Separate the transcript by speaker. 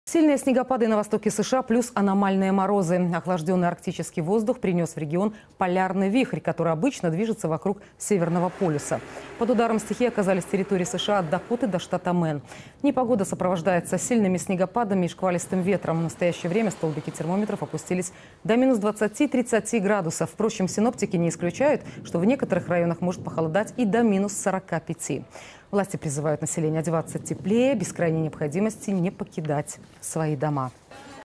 Speaker 1: Сильные снегопады на востоке США плюс аномальные морозы. Охлажденный арктический воздух принес в регион полярный вихрь, который обычно движется вокруг Северного полюса. Под ударом стихии оказались территории США от Дакоты до штата Мэн. Непогода сопровождается сильными снегопадами и шквалистым ветром. В настоящее время столбики термометров опустились до минус 20-30 градусов. Впрочем, синоптики не исключают, что в некоторых районах может похолодать и до минус 45. Власти призывают население одеваться теплее, без крайней необходимости не покидать свои дома.